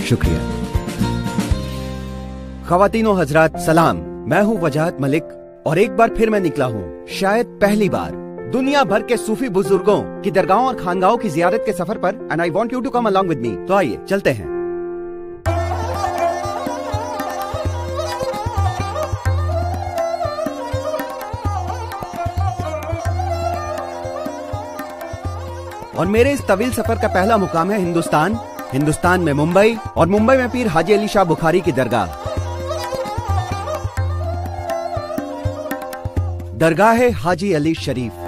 शुक्रिया। ख़वातीनो हज़रात सलाम, मैं हूँ वजाहत मलिक और एक बार फिर मैं निकला हूँ, शायद पहली बार, दुनिया भर के सूफी बुजुर्गों की दरगाहों और खानगाहों की जियारत के सफर पर। And I want you to come along with me. तो आइए चलते हैं। और मेरे इस तवील सफर का पहला मुकाम है हिंदुस्तान में मुंबई, और मुंबई में पीर हाजी अली शाह बुखारी की दरगाह है हाजी अली शरीफ।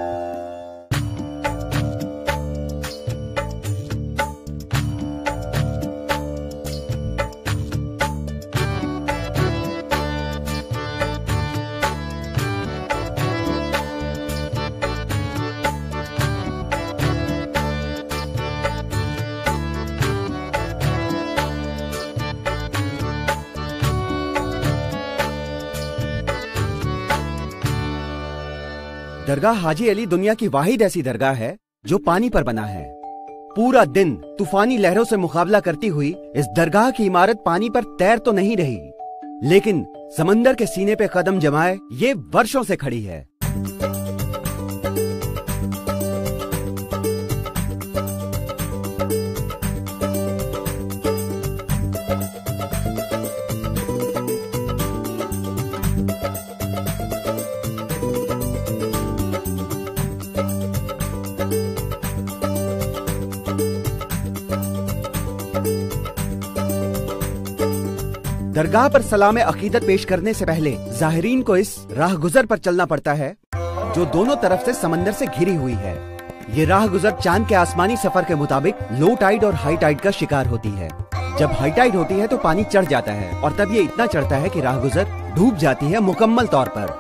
दरगाह हाजी अली दुनिया की वाहिद ऐसी दरगाह है जो पानी पर बना है। पूरा दिन तूफानी लहरों से मुकाबला करती हुई इस दरगाह की इमारत पानी पर तैर तो नहीं रही, लेकिन समंदर के सीने पे कदम जमाए ये वर्षों से खड़ी है। दरगाह पर सलाम अकीदत पेश करने से पहले ज़ाहिरीन को इस राह गुजर पर चलना पड़ता है जो दोनों तरफ से समंदर से घिरी हुई है। ये राह गुजर चांद के आसमानी सफर के मुताबिक लो टाइड और हाई टाइड का शिकार होती है। जब हाई टाइड होती है तो पानी चढ़ जाता है और तब ये इतना चढ़ता है कि राह गुजर डूब जाती है मुकम्मल तौर पर।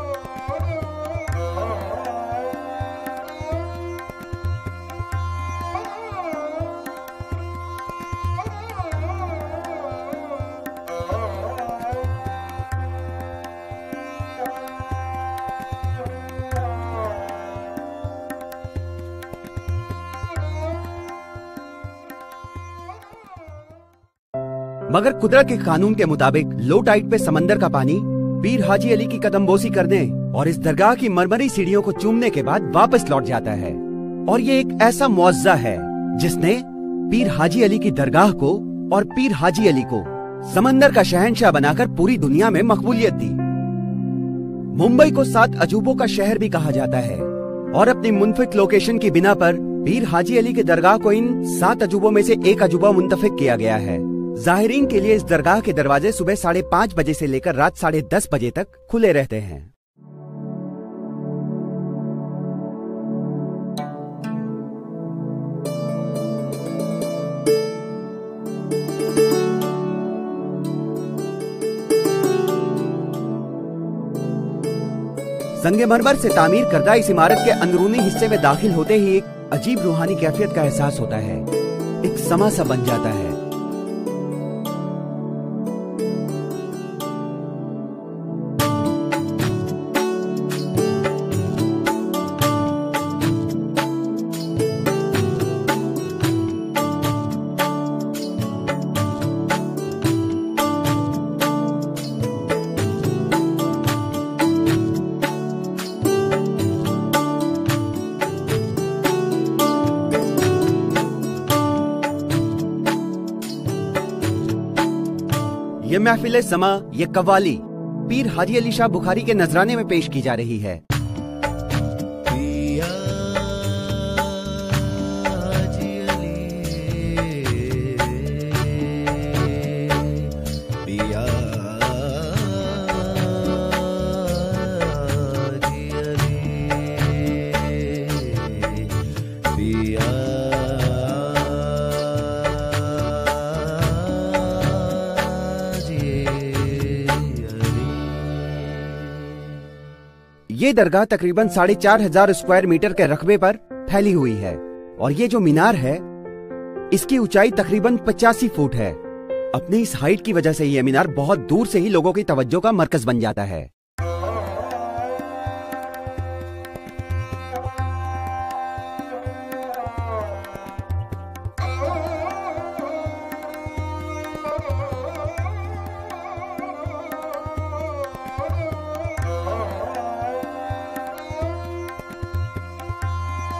मगर कुदरत के कानून के मुताबिक लो टाइड पे समंदर का पानी पीर हाजी अली की कदमबोसी करने और इस दरगाह की मरमरी सीढ़ियों को चूमने के बाद वापस लौट जाता है। और ये एक ऐसा मुआज़्ज़ा है जिसने पीर हाजी अली की दरगाह को और पीर हाजी अली को समंदर का शहंशाह बनाकर पूरी दुनिया में मकबूलियत दी। मुंबई को 7 अजूबों का शहर भी कहा जाता है और अपनी मुनफिक लोकेशन की बिना पर पीर हाजी अली की दरगाह को इन 7 अजूबों में से एक अजूबा मुंतखब किया गया है। ज़ाहिरीन के लिए इस दरगाह के दरवाजे सुबह 5:30 बजे से लेकर रात 10:30 बजे तक खुले रहते हैं। संगमरमर से तामीर करदा इस इमारत के अंदरूनी हिस्से में दाखिल होते ही एक अजीब रूहानी कैफियत का एहसास होता है। एक समा सा बन जाता है। ये महफिल समा, ये कव्वाली पीर हाजी अली शाह बुखारी के नजराने में पेश की जा रही है। ये दरगाह तकरीबन 4,500 स्क्वायर मीटर के रकबे पर फैली हुई है और ये जो मीनार है इसकी ऊंचाई तकरीबन 85 फुट है। अपनी इस हाइट की वजह से यह मीनार बहुत दूर से ही लोगों की तवज्जो का मरकज बन जाता है।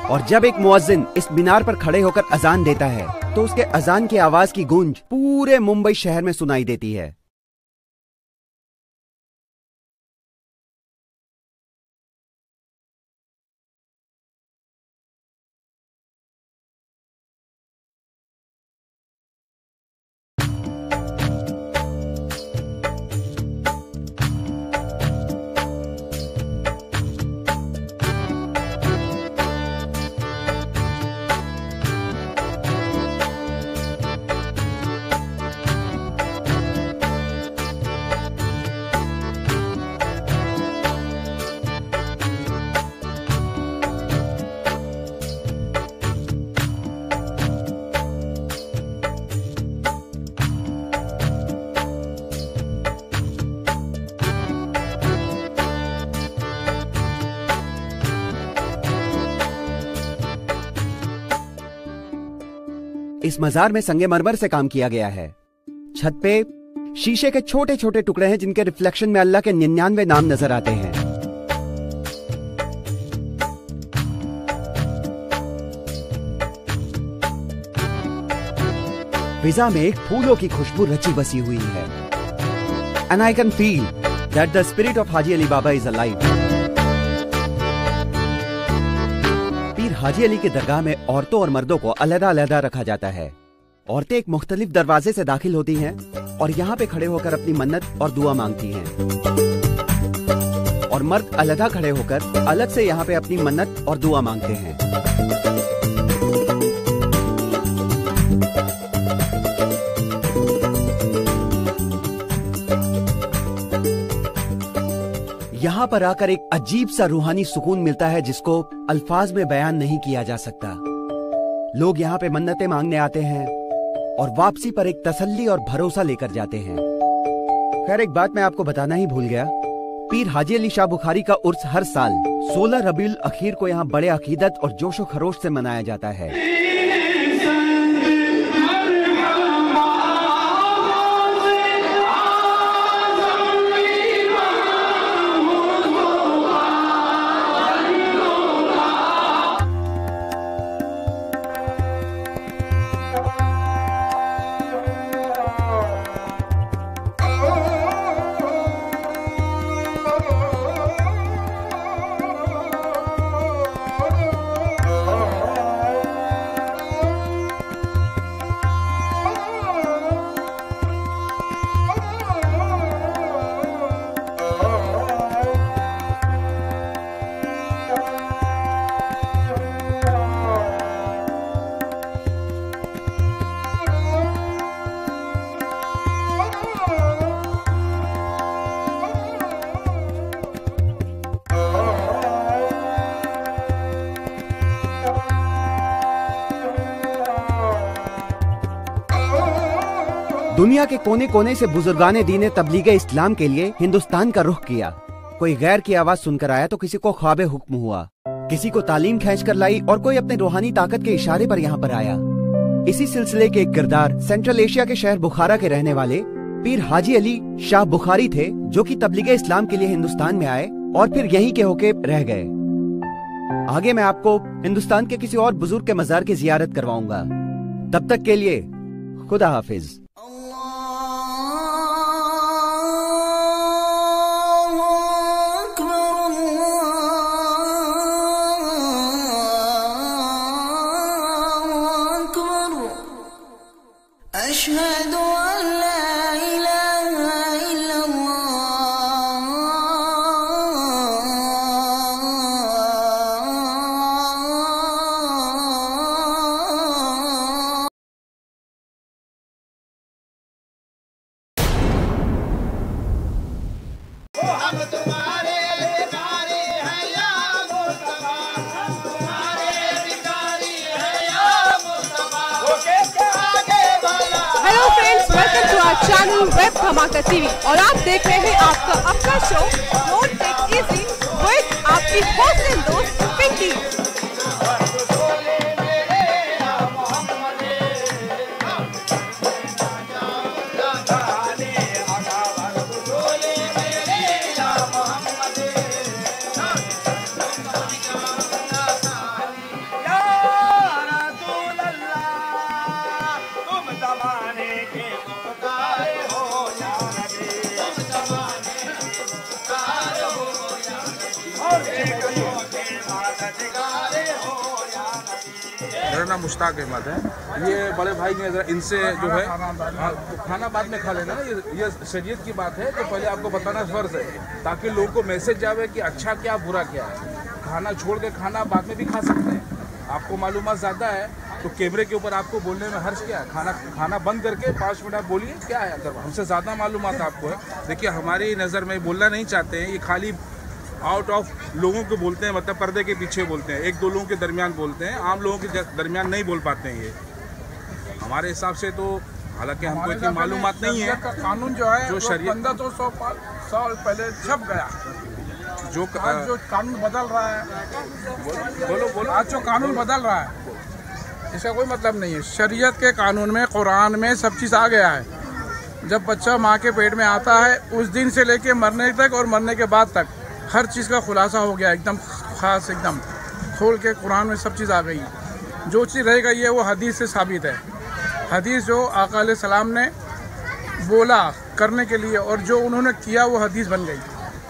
और जब एक मुअज्जिन इस मीनार पर खड़े होकर अजान देता है तो उसके अजान की आवाज की गूंज पूरे मुंबई शहर में सुनाई देती है। इस मजार में संगमरमर से काम किया गया है। छत पे शीशे के छोटे छोटे टुकड़े हैं जिनके रिफ्लेक्शन में अल्लाह के 99 नाम नजर आते हैं। फिजा में एक फूलों की खुशबू रची बसी हुई है। And I can feel that the spirit of Haji Ali Baba is alive. पीर हाजी अली के दरगाह में औरतों और मर्दों को अलग-अलग रखा जाता है। औरतें एक मुख्तलिफ दरवाजे से दाखिल होती हैं और यहाँ पे खड़े होकर अपनी मन्नत और दुआ मांगती हैं, और मर्द अलग खड़े होकर अलग से यहाँ पे अपनी मन्नत और दुआ मांगते हैं। यहाँ पर आकर एक अजीब सा रूहानी सुकून मिलता है जिसको अल्फाज में बयान नहीं किया जा सकता। लोग यहाँ पे मन्नतें मांगने आते हैं और वापसी पर एक तसल्ली और भरोसा लेकर जाते हैं। खैर, एक बात मैं आपको बताना ही भूल गया, पीर हाजी अली शाह बुखारी का उर्स हर साल 16 रबीउल अखीर को यहाँ बड़े अकीदत और जोशो खरोश से मनाया जाता है। दुनिया के कोने कोने से बुजुर्गाने दीने तबलीगे इस्लाम के लिए हिंदुस्तान का रुख किया। कोई गैर की आवाज सुनकर आया तो किसी को ख्वाबे हुक्म हुआ, किसी को तालीम खींच कर लाई और कोई अपने रूहानी ताकत के इशारे पर यहाँ पर आया। इसी सिलसिले के एक किरदार सेंट्रल एशिया के शहर बुखारा के रहने वाले पीर हाजी अली शाह बुखारी थे, जो कि तबलीगे इस्लाम के लिए हिंदुस्तान में आए और फिर यहीं के होके रह गए। आगे मैं आपको हिंदुस्तान के किसी और बुजुर्ग के मजार की जियारत करवाऊंगा। तब तक के लिए खुदा हाफिज। चैनल वेब धमाका टीवी और आप देख रहे हैं आपका अपना show road take easy with आपकी होस्ट एंड दोस्त पिंकी। मेरा नाम मुश्ताक अहमद है। ये बड़े भाई ने जरा इनसे जो है खाना बाद में खा लेना, ये शरीयत की बात है, तो पहले आपको बताना फर्ज है ताकि लोगों को मैसेज जावे कि अच्छा क्या बुरा क्या है। खाना छोड़ के खाना बाद में भी खा सकते हैं। आपको मालूमात ज़्यादा है तो कैमरे के ऊपर आपको बोलने में हर्ज क्या है। खाना बंद करके 5 मिनट आप बोलिए क्या है, अगर हमसे ज़्यादा मालूमात आपको है। देखिए हमारी नज़र में बोलना नहीं चाहते हैं, ये खाली आउट ऑफ लोगों को बोलते हैं, मतलब पर्दे के पीछे बोलते हैं, 1-2 लोगों के दरमियान बोलते हैं, आम लोगों के दरमियान नहीं बोल पाते हैं। ये हमारे हिसाब से तो हालांकि हमको इतनी मालूमात नहीं है। कानून जो है जो शरीयत 1500 साल पहले छप गया, जो कानून बदल रहा है, बोलो आज जो कानून बदल रहा है इसका कोई मतलब नहीं है। शरीयत के कानून में, कुरान में सब चीज़ आ गया है। जब बच्चा माँ के पेट में आता है उस दिन से लेके मरने तक और मरने के बाद तक हर चीज़ का खुलासा हो गया, एकदम ख़ास, एकदम खोल के कुरान में सब चीज़ आ गई। जो चीज़ रह गई है वो हदीस से साबित है। हदीस जो आका अलैहि सलाम ने बोला करने के लिए और जो उन्होंने किया वो हदीस बन गई।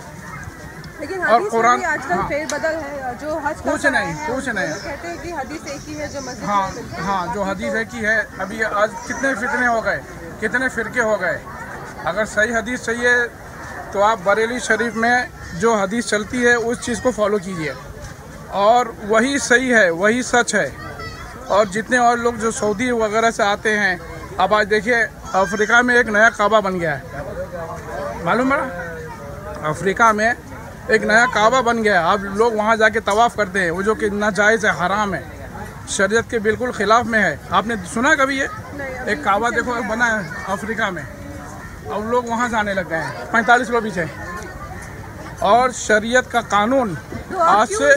लेकिन और कुरान आजकल फेरबदल है, जो हज कुछ नहीं कहते हैं कि हदीस एक ही है जो मस्जिद में मिलती है। हाँ, जो हदीस एक ही है। अभी आज कितने फितने हो गए, कितने फ़िरके हो गए। अगर सही हदीस चाहिए तो आप बरेली शरीफ में जो हदीस चलती है उस चीज़ को फॉलो कीजिए और वही सही है, वही सच है। और जितने और लोग जो सऊदी वगैरह से आते हैं, अब आज देखिए अफ्रीका में एक नया काबा बन गया है, मालूम है? अफ्रीका में एक नया काबा बन गया। अब लोग वहाँ जाके तवाफ़ करते हैं, वो जो कि नाजायज़ है, हराम है, शरीयत के बिल्कुल ख़िलाफ़ में है। आपने सुना कभी ये? एक काबा देखो बना है अफ्रीका में, अब लोग वहाँ जाने लग गए हैं 45 किलो पीछे। और शरीयत का कानून आज से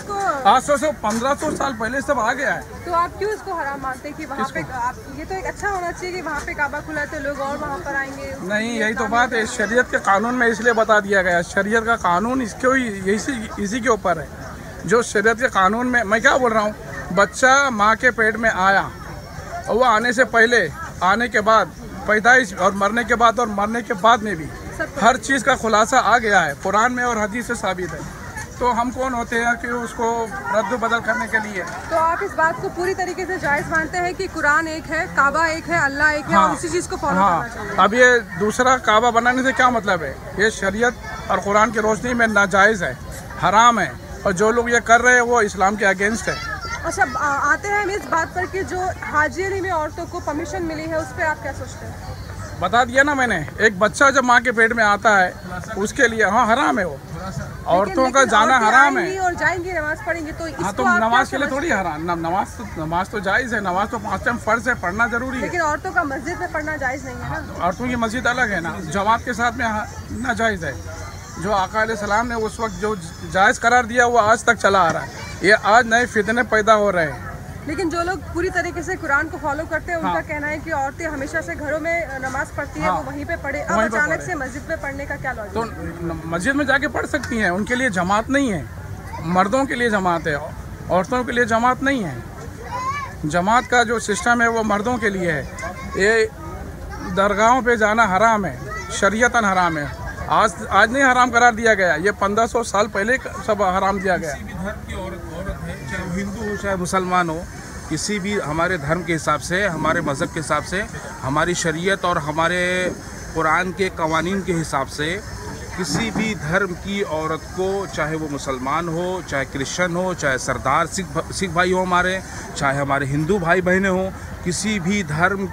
1500 साल पहले सब आ गया है। तो आप क्यों इसको हराम मानते हैं कि वहाँ पे आप, ये तो एक अच्छा होना चाहिए कि वहाँ पे काबा खुला है तो लोग और वहाँ पर आएंगे? नहीं, यही तो बात है। शरीयत के कानून में इसलिए बता दिया गया, शरीयत का कानून इसको इसी के ऊपर है। जो शरीयत के कानून में, मैं क्या बोल रहा हूँ, बच्चा माँ के पेट में आया और वो आने से पहले, आने के बाद, पैदाइश और मरने के बाद और मरने के बाद में भी हर चीज़ का खुलासा आ गया है, कुरान में और हदीस से साबित है। तो हम कौन होते हैं कि उसको रद्द बदल करने के लिए? तो आप इस बात को पूरी तरीके से जायज़ मानते हैं कि कुरान एक है, काबा एक है, अल्लाह एक है, और उसी चीज़ को फॉलो करना चाहिए? अब ये दूसरा काबा बनाने से क्या मतलब है? ये शरीयत और कुरान की रोशनी में नाजायज़ है, हराम है, और जो लोग ये कर रहे हैं वो इस्लाम के अगेंस्ट है। अच्छा, आते हैं हम इस बात पर कि जो हाजी अली में औरतों को परमिशन मिली है, उस पर आप क्या सोचते हैं? बता दिया ना मैंने, एक बच्चा जब माँ के पेट में आता है उसके लिए हराम है वो, औरतों का जाना हराम है। और जाएंगी नमाज पढ़ेंगी तो हाँ, तो नमाज के लिए थोड़ी हराम, नमाज तो जायज़ है, नमाज तो 5 टाइम फर्ज है, पढ़ना जरूरी है। लेकिन औरतों का मस्जिद में पढ़ना जायज़ नहीं है ना? औरतों की मस्जिद अलग है ना, जमात के साथ में नाजायज़ है। जो आका अलैहि सलाम ने उस वक्त जो जायज़ करार दिया वो आज तक चला आ रहा है। ये आज नए फितने पैदा हो रहे हैं। लेकिन जो लोग पूरी तरीके से कुरान को फॉलो करते हैं, उनका कहना है कि औरतें हमेशा से घरों में नमाज पढ़ती है, वो वहीं पे पढ़े। अब अचानक से मस्जिद में पढ़ने का क्या लॉजिक? तो मस्जिद में जाके पढ़ सकती हैं, उनके लिए जमात नहीं है। मर्दों के लिए जमात है, औरतों के लिए जमात नहीं है। जमात का जो सिस्टम है वो मर्दों के लिए है। ये दरगाहों पे जाना हराम है, शरीयतन हराम है। आज नहीं हराम करार दिया गया, ये 1500 साल पहले सब हराम दिया गया। किसी भी धर्म की औरत है, चाहे हिंदू हो चाहे मुसलमान हो, किसी भी हमारे धर्म के हिसाब से, हमारे मज़हब के हिसाब से, हमारी शरीयत और हमारे कुरान के कवानीन के हिसाब से किसी भी धर्म की औरत को, चाहे वो मुसलमान हो, चाहे क्रिश्चियन हो, चाहे सरदार सिख भाई हो हमारे, चाहे हमारे हिंदू भाई बहनें हो, किसी भी धर्म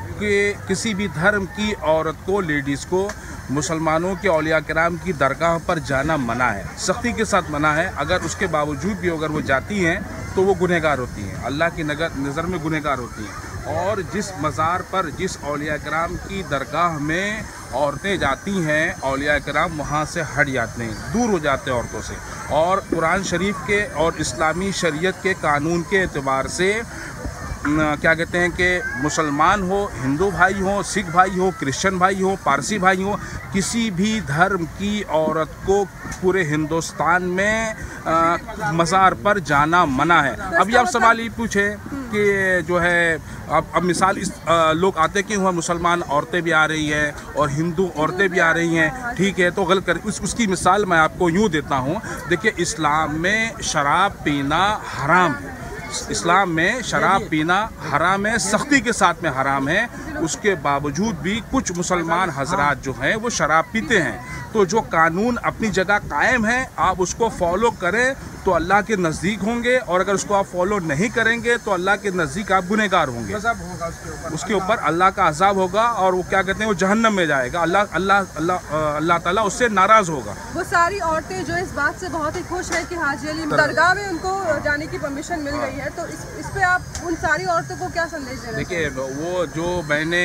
की औरत को, लेडीज़ को, मुसलमानों के औलिया किराम की दरगाह पर जाना मना है, सख्ती के साथ मना है। अगर उसके बावजूद भी अगर वो जाती हैं तो वो गुनहगार होती हैं, अल्लाह की नज़र में गुनहगार होती हैं। और जिस मज़ार पर, जिस औलिया किराम की दरगाह में औरतें जाती हैं, औलिया किराम वहाँ से हट जाते हैं, दूर हो जाते हैं औरतों से। और कुरान शरीफ के और इस्लामी शरीयत के कानून के एतबार से क्या कहते हैं कि मुसलमान हो, हिंदू भाई हो, सिख भाई हो, क्रिश्चियन भाई हो, पारसी भाई हो, किसी भी धर्म की औरत को पूरे हिंदुस्तान में मज़ार पर जाना मना है। अभी आप सवाल ये पूछे कि जो है अब मिसाल इस लोग आते क्यों हैं, मुसलमान औरतें भी आ रही हैं और हिंदू औरतें भी आ रही हैं, ठीक है, तो गलत कर उसकी मिसाल मैं आपको यूँ देता हूँ। देखिए, इस्लाम में शराब पीना हराम है, इस्लाम में शराब पीना हराम है, सख्ती के साथ में हराम है। उसके बावजूद भी कुछ मुसलमान हजरात जो हैं वो शराब पीते हैं। तो जो कानून अपनी जगह कायम है, आप उसको फॉलो करें तो अल्लाह के नज़दीक होंगे, और अगर उसको आप फॉलो नहीं करेंगे तो अल्लाह के नज़दीक आप गुनहगार होंगे, उसके ऊपर अल्लाह का अज़ाब होगा, और वो क्या कहते हैं, वो जहन्नम में जाएगा, अल्लाह ताला उससे नाराज़ होगा। वो सारी औरतें जो इस बात से बहुत ही खुश हैं कि हाजी अली दरगाह में उनको जाने की परमिशन मिल गई है, तो इस पे आप उन सारी औरतों को क्या संदेश देना? देखिए, वो जो मैंने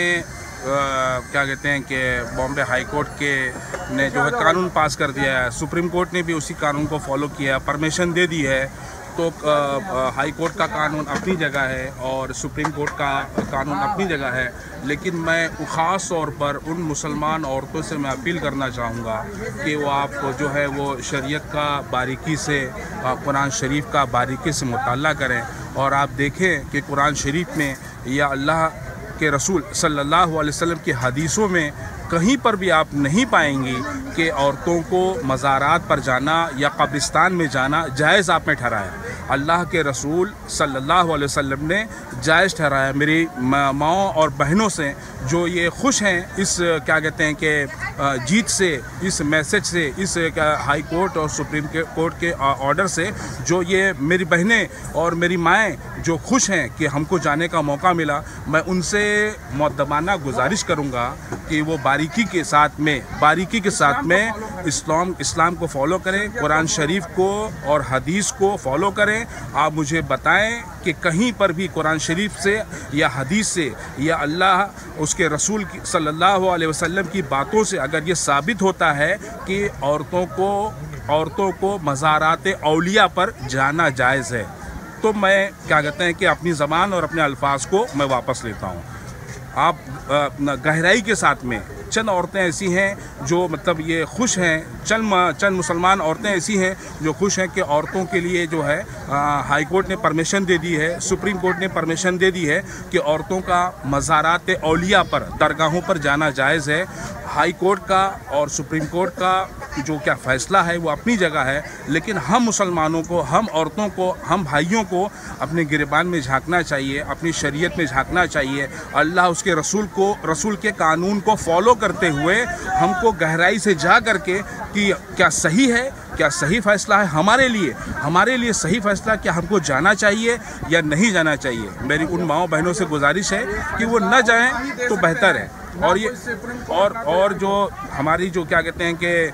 क्या कहते हैं कि बॉम्बे हाई कोर्ट के ने जो है कानून पास कर दिया है, सुप्रीम कोर्ट ने भी उसी कानून को फॉलो किया, परमिशन दे दी है, तो हाई कोर्ट का कानून अपनी जगह है और सुप्रीम कोर्ट का कानून अपनी जगह है। लेकिन मैं ख़ास तौर पर उन मुसलमान औरतों से मैं अपील करना चाहूँगा कि वो आप जो है वो शरीयत का बारीकी से, कुरान शरीफ का बारीकी से मुताला करें, और आप देखें कि कुरान शरीफ में या अल्लाह के रसूल सल्लल्लाहु अलैहि वसल्लम की हदीसों में कहीं पर भी आप नहीं पाएंगी कि औरतों को मज़ारात पर जाना या कब्रिस्तान में जाना जायज़ आपने ठहराया। अल्लाह के रसूल सल्लल्लाहु अलैहि वसल्लम ने जायज़ ठहराया। मेरी माओं और बहनों से जो ये खुश हैं इस क्या कहते हैं कि जीत से, इस मैसेज से, इस हाई कोर्ट और सुप्रीम कोर्ट के ऑर्डर से, जो ये मेरी बहनें और मेरी माएँ जो खुश हैं कि हमको जाने का मौका मिला, मैं उनसे मुअद्दबाना गुजारिश करूँगा कि वो बारीकी के साथ में इस्लाम को फॉलो करें, कुरान शरीफ को और हदीस को फॉलो करें। आप मुझे बताएं कि कहीं पर भी कुरान शरीफ से या हदीस से या अल्लाह उसके रसूल सल्लल्लाहु अलैहि वसल्लम की बातों से अगर ये साबित होता है कि औरतों को मज़ारात औलिया पर जाना जायज़ है, तो मैं क्या कहते हैं कि अपनी ज़बान और अपने अल्फाज को मैं वापस लेता हूँ। आप गहराई के साथ में चंद औरतें ऐसी हैं जो मतलब ये खुश हैं, चंद मुसलमान औरतें ऐसी हैं जो खुश हैं कि औरतों के लिए जो है हाई कोर्ट ने परमिशन दे दी है, सुप्रीम कोर्ट ने परमिशन दे दी है कि औरतों का मज़ारात औलिया पर, दरगाहों पर जाना जायज़ है। हाई कोर्ट का और सुप्रीम कोर्ट का जो क्या फ़ैसला है वो अपनी जगह है, लेकिन हम मुसलमानों को, हम औरतों को, हम भाइयों को अपने गिरबान में झांकना चाहिए, अपनी शरीयत में झांकना चाहिए। अल्लाह उसके रसूल के कानून को फॉलो करते हुए हमको गहराई से जा करके कि क्या सही है, क्या सही फ़ैसला है हमारे लिए सही फ़ैसला, क्या हमको जाना चाहिए या नहीं जाना चाहिए। मेरी उन माओ बहनों से गुजारिश है कि वो न जाएं तो बेहतर है। और ये और जो हमारी जो क्या कहते हैं कि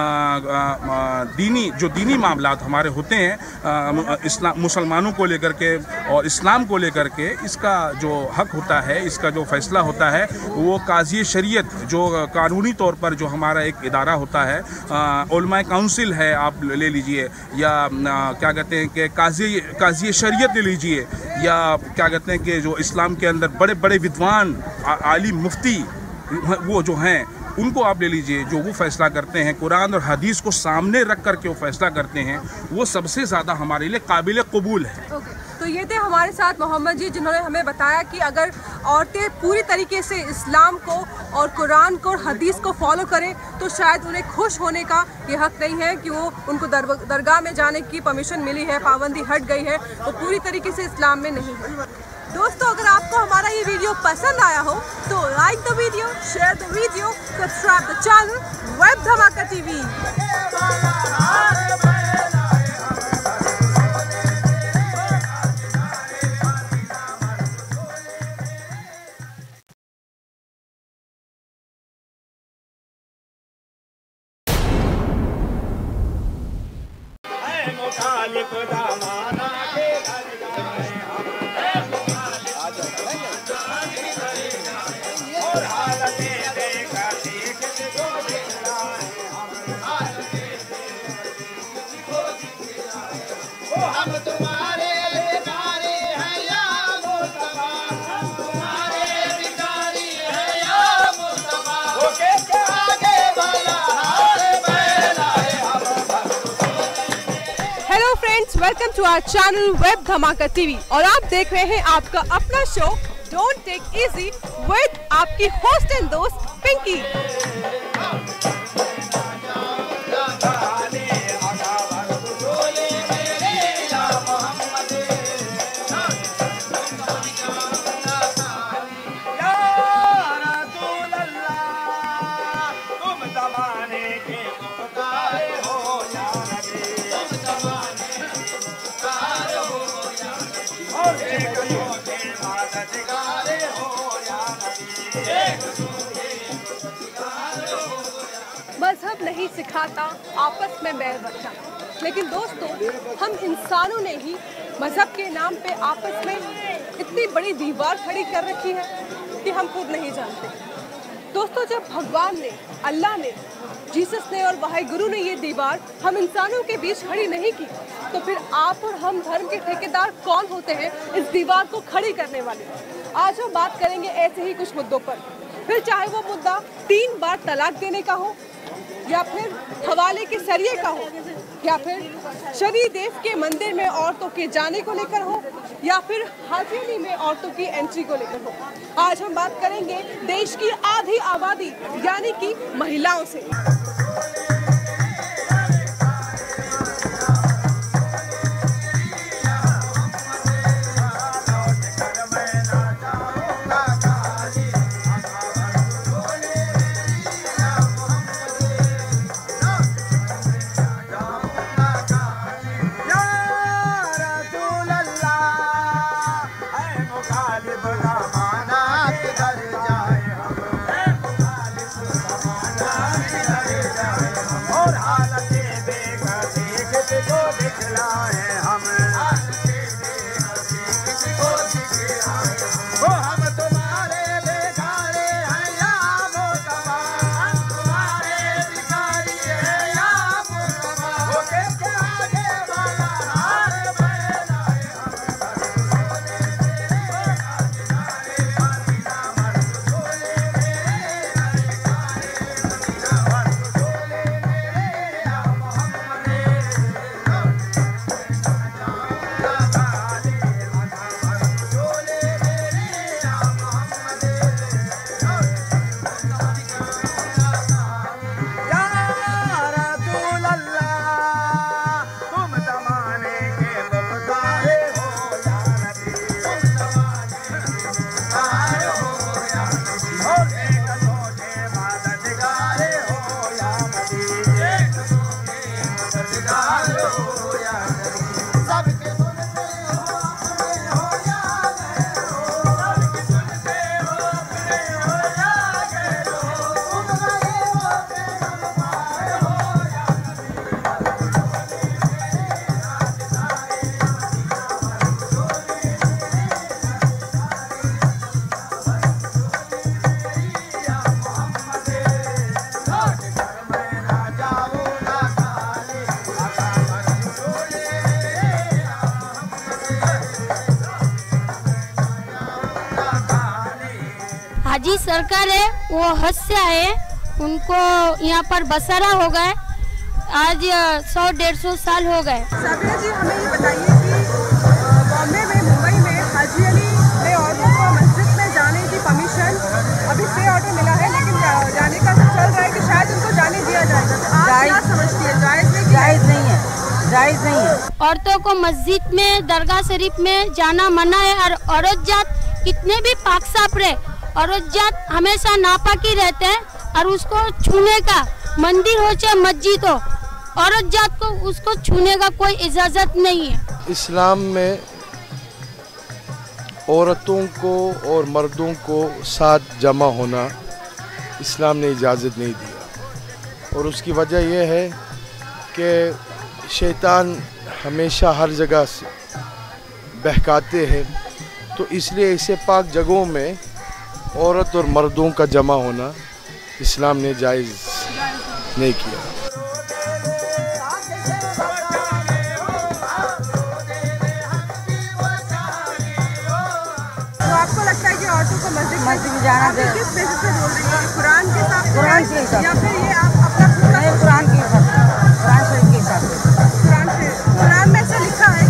दीनी मामलात हमारे होते हैं मुसलमानों को लेकर के और इस्लाम को लेकर के, इसका जो हक होता है, इसका जो फ़ैसला होता है, वो काज़ी शरीयत जो कानूनी तौर पर जो हमारा एक इदारा होता है, उलमाए काउंसिल है आप ले लीजिए, या क्या कहते हैं कि काज़ी शरीयत ले लीजिए, या क्या कहते हैं कि जो इस्लाम के अंदर बड़े बड़े विद्वान आलिम मुफ्ती वो जो हैं उनको आप ले लीजिए, जो वो फ़ैसला करते हैं, कुरान और हदीस को सामने रख कर के वो फ़ैसला करते हैं, वो सबसे ज़्यादा हमारे लिए काबिल कबूल है। तो ये थे हमारे साथ मोहम्मद जी, जिन्होंने हमें बताया कि अगर औरतें पूरी तरीके से इस्लाम को और कुरान को और हदीस को फॉलो करें तो शायद उन्हें खुश होने का ये हक नहीं है कि वो उनको दरगाह में जाने की परमिशन मिली है, पाबंदी हट गई है, वो पूरी तरीके से इस्लाम में नहीं है। दोस्तों, अगर आपको हमारा ये वीडियो पसंद आया हो तो like the video, share the video, subscribe the channel web Dhamaka TV. Welcome to our channel web Dhamaka TV और आप देख रहे हैं आपका अपना show don't take easy with आपकी होस्ट एंड दोस्त पिंकी। मजहब नहीं सिखाता आपस में बैर रखना, लेकिन दोस्तों हम इंसानों ने ही मजहब के नाम पे आपस में इतनी बड़ी दीवार खड़ी कर रखी है कि हम खुद नहीं जानते। दोस्तों जब भगवान ने, अल्लाह ने, जीसस ने और वाहे गुरु ने ये दीवार हम इंसानों के बीच खड़ी नहीं की, तो फिर आप और हम धर्म के ठेकेदार कौन होते हैं इस दीवार को खड़ी करने वाले। आज हम बात करेंगे ऐसे ही कुछ मुद्दों पर, फिर चाहे वो मुद्दा 3 बार तलाक देने का हो, या फिर हवाले के सरिये का हो, या फिर शनि देव के मंदिर में औरतों के जाने को लेकर हो, या फिर हाजी अली में औरतों की एंट्री को लेकर हो। आज हम बात करेंगे देश की आधी आबादी यानी कि महिलाओं से। हाजी सरकार है वो हद से आए, उनको यहाँ पर बसारा हो गए, आज 100-150 साल हो गए। साबिरा जी हमें ये बताइए कि बॉम्बे में, मुंबई में हाजी अली ने औरतों को मस्जिद में जाने की परमिशन अभी स्टे ऑर्डर मिला है, लेकिन जाने का सब चल रहा है कि शायद उनको जाने दिया जाएगा। तो आप क्या समझती है, जायज़ नहीं? जायज़ नहीं है, जायज़ नहीं है। औरतों को मस्जिद में, दरगाह शरीफ में जाना मना है। और औरत जात कितने भी पाक साफ रहे, औरत जात हमेशा नापाकी रहते हैं और उसको छूने का, मंदिर हो चाहे मस्जिद हो, औरत जात को उसको छूने का कोई इजाज़त नहीं है। इस्लाम में औरतों को और मर्दों को साथ जमा होना इस्लाम ने इजाज़त नहीं दिया, और उसकी वजह यह है कि शैतान हमेशा हर जगह से बहकाते हैं, तो इसलिए ऐसे पाक जगहों में औरत और मर्दों का जमा होना इस्लाम ने जायज़ नहीं किया। तो आपको लगता है कि औरतों को मस्जिद में जाना चाहिए? किस बेसिस पे बोल रही हैं? कुरान के हिसाब से, कुरान के हिसाब से, या फिर ये आप अपना नहीं, कुरान के हिसाब से, कुरान शरीफ के हिसाब से। कुरान में ऐसा लिखा है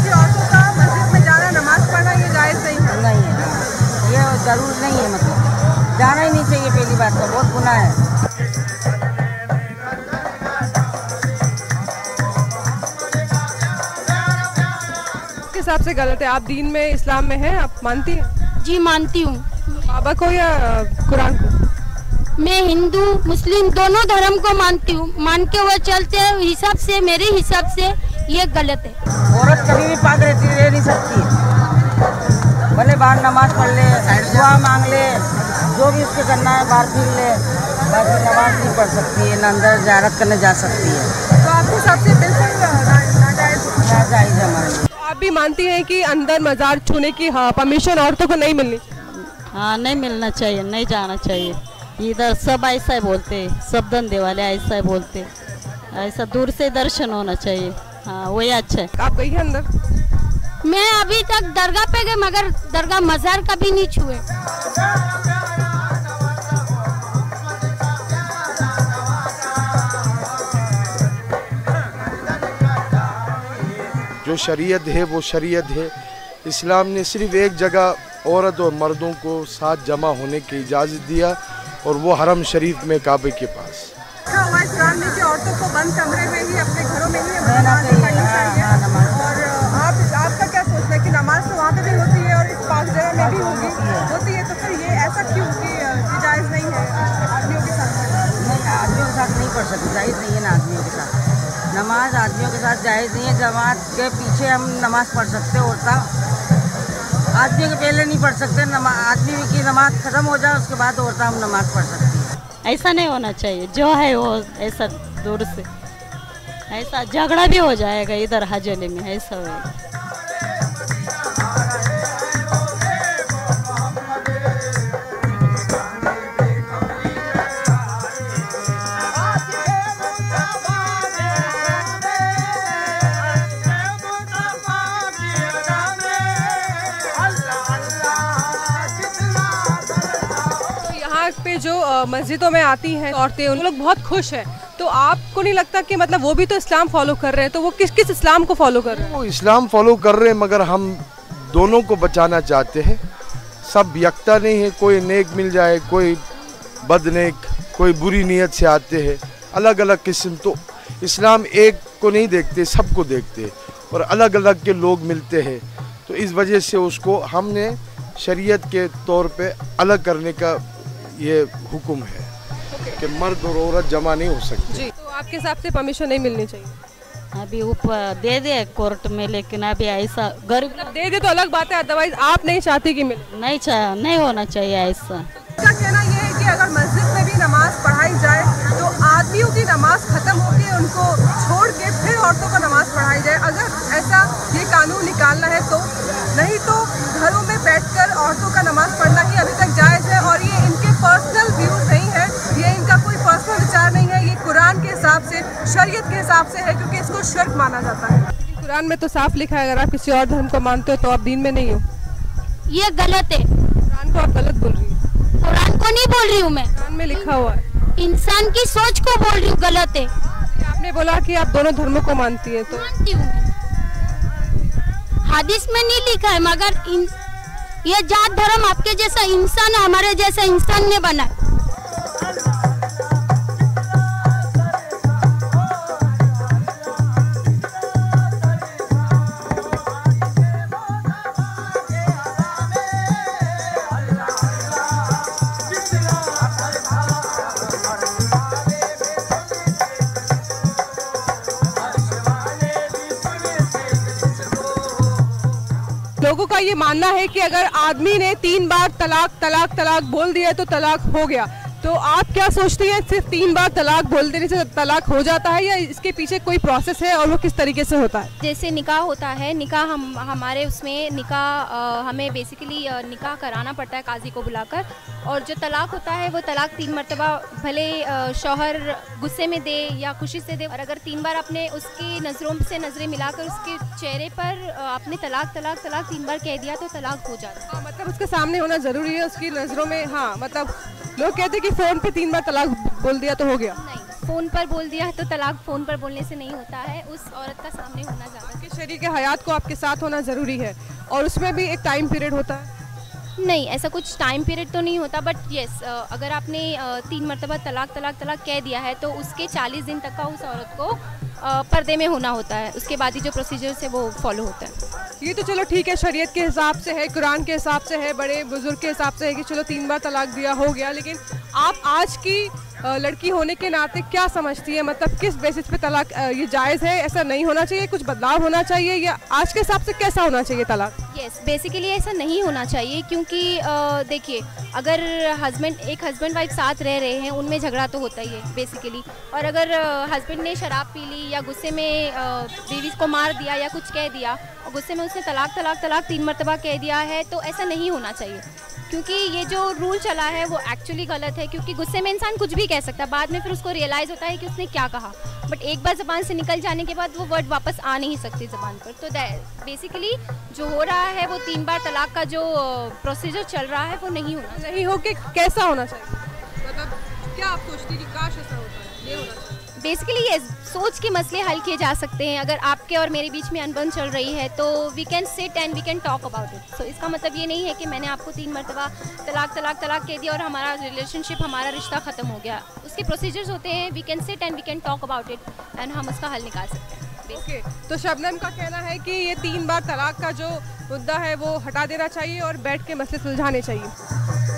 आपके हिसाब से गलत है? आप दीन में, इस्लाम में हैं, आप मानती हैं? जी मानती हूँ। बाबा को या कुरान को? मैं हिंदू मुस्लिम दोनों धर्म को मानती हूँ, मान के वो चलते हैं हिसाब से, मेरे हिसाब से ये गलत है। औरत कभी भी पाक रह नहीं सकती, भले बाहर नमाज पढ़ ले, दुआ मांग ले, जो भी उसके करना है बाहर फिर ले, बाकी नमाज नहीं पढ़ सकती है, ना अंदर ज़ियारत करने जा सकती है। तो आपके हिसाब से बिल्कुल नाजायज़ है हमारे लिए। तो आप भी मानती हैं कि अंदर मजार छूने की परमिशन औरतों को नहीं मिलनी? हाँ, नहीं मिलना चाहिए, नहीं जाना चाहिए। इधर सब ऐसा ही बोलते, सब धंधे वाले ऐसा ही बोलते, ऐसा दूर से दर्शन होना चाहिए। हाँ, वही अच्छा है। आप गई हैं अंदर? मैं अभी तक दरगाह पे गई, मगर दरगाह मजार कभी नहीं छुए। जो शरीयत है वो शरीयत है। इस्लाम ने सिर्फ एक जगह औरत और मर्दों को साथ जमा होने की इजाज़त दिया और वो हरम शरीफ में काबे के पास। इस्लाम ने कि औरतों को बंद कमरे में ही अपने घरों में ही नमाज पढ़नी चाहिए। और आपका क्या सोचना है कि नमाज तो वहाँ पे भी होती है और इस पाक जगह में भी होती है, तो फिर ये ऐसा क्यों कि जायज़ नहीं है आदमियों के साथ? नहीं, आदमियों के साथ नहीं पढ़ सकते, जायज़ नहीं है ना आदमियों के साथ। नमाज आदमियों के साथ जायज़ नहीं है। जमात के पीछे हम नमाज पढ़ सकते, औरतें आदमियों के पहले नहीं पढ़ सकते। आदमी की नमाज ख़त्म हो जाए उसके बाद औरतें हम नमाज पढ़ सकती हैं। ऐसा नहीं होना चाहिए, जो है वो ऐसा दूर से, ऐसा झगड़ा भी हो जाएगा इधर हजले में, ऐसा होगा। पे जो मस्जिदों में आती हैं औरतें, उन लोग बहुत खुश हैं, तो आपको नहीं लगता कि मतलब वो भी तो इस्लाम फॉलो कर रहे हैं, तो वो किस किस इस्लाम को फॉलो कर रहे हैं? वो इस्लाम फॉलो कर रहे हैं, मगर हम दोनों को बचाना चाहते हैं। सब यकता नहीं है, कोई नेक मिल जाए, कोई बदनेक, कोई बुरी नीयत से आते हैं, अलग अलग किस्म। तो इस्लाम एक को नहीं देखते, सबको देखते और अलग अलग के लोग मिलते हैं। तो इस वजह से उसको हमने शरीयत के तौर पे अलग करने का ये हुक्म है कि मर्द और औरत जमा नहीं हो सकती। जी, तो आपके हिसाब से परमिशन नहीं मिलनी चाहिए? अभी ऊपर दे दे कोर्ट में, लेकिन अभी ऐसा गरीब दे दे तो अलग बात है, अदरवाइज आप नहीं चाहती कि मिले? नहीं होना चाहिए ऐसा। क्या कहना ये है कि अगर मस्जिद में भी नमाज पढ़ाई जाए तो आदमियों की नमाज खत्म होकर उनको छोड़ के फिर औरतों को नमाज पढ़ाई जाए, अगर ऐसा ये कानून निकालना है तो? नहीं तो घरों में बैठकर औरतों का नमाज पढ़ना ही अभी तक जायज़ है और ये इनके पर्सनल व्यूज़ नहीं है, ये इनका कोई पर्सनल विचार नहीं है, ये कुरान के हिसाब से, शरीयत के हिसाब से है, क्योंकि इसको शिर्क माना जाता है। कुरान में तो साफ लिखा है अगर आप किसी और धर्म को मानते हो तो आप दीन में नहीं हो। ये गलत है। कुरान को आप गलत बोल रही हो। कुरान को नहीं बोल रही हूँ मैं, कुरान में लिखा हुआ है। इंसान की सोच को बोल रही हूँ, गलत है। आपने बोला कि आप दोनों धर्मों को मानती है, तो मानती हूँ। हदीस में नहीं लिखा है, मगर ये जात धर्म आपके जैसा इंसान, हमारे जैसा इंसान ने बना। लोगों का ये मानना है कि अगर आदमी ने 3 बार तलाक तलाक तलाक बोल दिया तो तलाक हो गया, तो आप क्या सोचती हैं, सिर्फ 3 बार तलाक बोल देने से तलाक हो जाता है या इसके पीछे कोई प्रोसेस है और वो किस तरीके से होता है? जैसे निकाह होता है, निकाह हमारे उसमें निकाह हमें बेसिकली निकाह कराना पड़ता है काजी को बुलाकर, और जो तलाक होता है वो तलाक 3 मरतबा, भले शौहर गुस्से में दे या खुशी से दे, और अगर 3 बार आपने उसकी नज़रों से नज़रें मिलाकर उसके चेहरे पर आपने तलाक तलाक तलाक 3 बार कह दिया तो तलाक हो जाता है। हाँ, मतलब उसके सामने होना ज़रूरी है, उसकी नज़रों में। हाँ, मतलब लोग कहते हैं कि फ़ोन पे 3 बार तलाक बोल दिया तो हो गया। नहीं, फ़ोन पर बोल दिया है तो तलाक फ़ोन पर बोलने से नहीं होता है, उस औरत का सामने होना ज़्यादा। कि शरीक हयात को आपके साथ होना ज़रूरी है और उसमें भी एक टाइम पीरियड होता है? नहीं, ऐसा कुछ टाइम पीरियड तो नहीं होता, बट येस, अगर आपने 3 मरतबा तलाक तलाक तलाक कह दिया है तो उसके 40 दिन तक का उस औरत को पर्दे में होना होता है, उसके बाद ही जो प्रोसीजर्स है वो फॉलो होता है। ये तो चलो ठीक है, शरीयत के हिसाब से है, कुरान के हिसाब से है, बड़े बुजुर्ग के हिसाब से है कि चलो 3 बार तलाक दिया हो गया, लेकिन आप आज की लड़की होने के नाते क्या समझती है, मतलब किस बेसिस पे तलाक ये जायज़ है, ऐसा नहीं होना चाहिए, कुछ बदलाव होना चाहिए, या आज के हिसाब से कैसा होना चाहिए तलाक? यस, बेसिकली ऐसा नहीं होना चाहिए, क्योंकि देखिए अगर एक हस्बैंड वाइफ साथ रह रहे हैं, उनमें झगड़ा तो होता ही है बेसिकली, और अगर हस्बैंड ने शराब पी ली या गुस्से में बीवी को मार दिया या कुछ कह दिया और गुस्से में उसने तलाक 3 मरतबा कह दिया है, तो ऐसा नहीं होना चाहिए, क्योंकि ये जो रूल चला है वो एक्चुअली गलत है, क्योंकि गुस्से में इंसान कुछ भी कह सकता है, बाद में फिर उसको रियलाइज़ होता है कि उसने क्या कहा, बट एक बार ज़बान से निकल जाने के बाद वो वर्ड वापस आ नहीं सकती ज़बान पर। तो बेसिकली जो हो रहा है वो 3 बार तलाक का जो प्रोसीजर चल रहा है वो नहीं हो के कैसा होना चाहिए, मतलब क्या आप सोचते हैं कि काश ऐसा होता है, ये होना चाहिए? बेसिकली ये सोच के मसले हल किए जा सकते हैं। अगर आपके और मेरे बीच में अनबन चल रही है तो we can sit and we can talk about it. So इसका मतलब ये नहीं है कि मैंने आपको 3 मरतबा तलाक कह दिया और हमारा रिलेशनशिप, हमारा रिश्ता ख़त्म हो गया। उसके प्रोसीजर्स होते हैं, we can sit and we can talk about it and हम उसका हल निकाल सकते हैं। ओके, तो शबनम का कहना है कि ये 3 बार तलाक का जो मुद्दा है वो हटा देना चाहिए और बैठ के मसले सुलझाने चाहिए।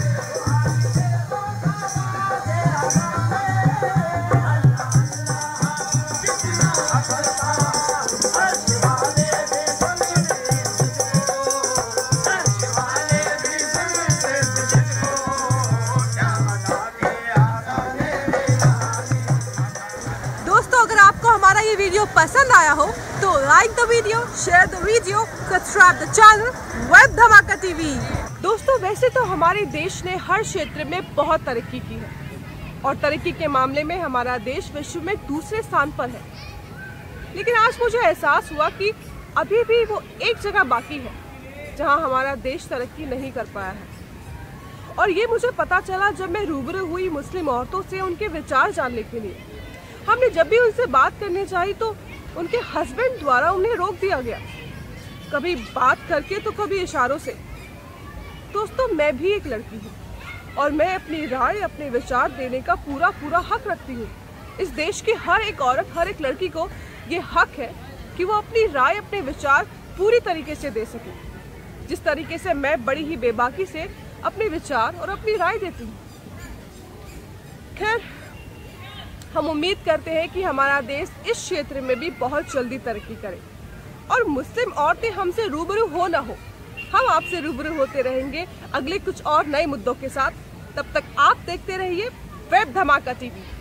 हमारा ये वीडियो पसंद आया हो तो like the video, share the video, subscribe the channel web Dhamaka TV. दोस्तों, वैसे तो हमारे देश ने हर क्षेत्र में बहुत तरक्की की है और तरक्की के मामले में हमारा देश विश्व में दूसरे स्थान पर है, लेकिन आज मुझे एहसास हुआ कि अभी भी वो एक जगह बाकी है जहां हमारा देश तरक्की नहीं कर पाया है। और ये मुझे पता चला जब मैं रूबरू हुई मुस्लिम औरतों से उनके विचार जानने के लिए। हमने जब भी उनसे बात करने चाही तो उनके हस्बैंड द्वारा उन्हें रोक दिया गया, कभी बात करके तो कभी इशारों से। दोस्तों, मैं भी एक लड़की हूँ और मैं अपनी राय, अपने विचार देने का पूरा हक रखती हूँ। इस देश की हर एक औरत, हर एक लड़की को ये हक है कि वो अपनी राय, अपने विचार पूरी तरीके से दे सके, जिस तरीके से मैं बड़ी ही बेबाकी से अपने विचार और अपनी राय देती हूँ। खैर, हम उम्मीद करते हैं कि हमारा देश इस क्षेत्र में भी बहुत जल्दी तरक्की करे और मुस्लिम औरतें हमसे रूबरू हो ना हो, हम आपसे रूबरू होते रहेंगे अगले कुछ और नए मुद्दों के साथ। तब तक आप देखते रहिए वेब धमाका टीवी।